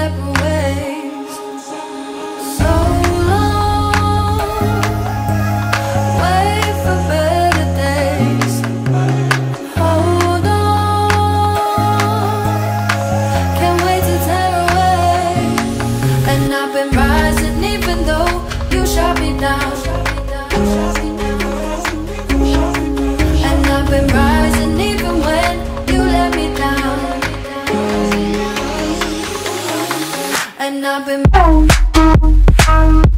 separate ways. So long, wait for better days. Hold on, can't wait to tear away. And I've been rising even though you shot me down. And I've been rising even when you let me down. And I've been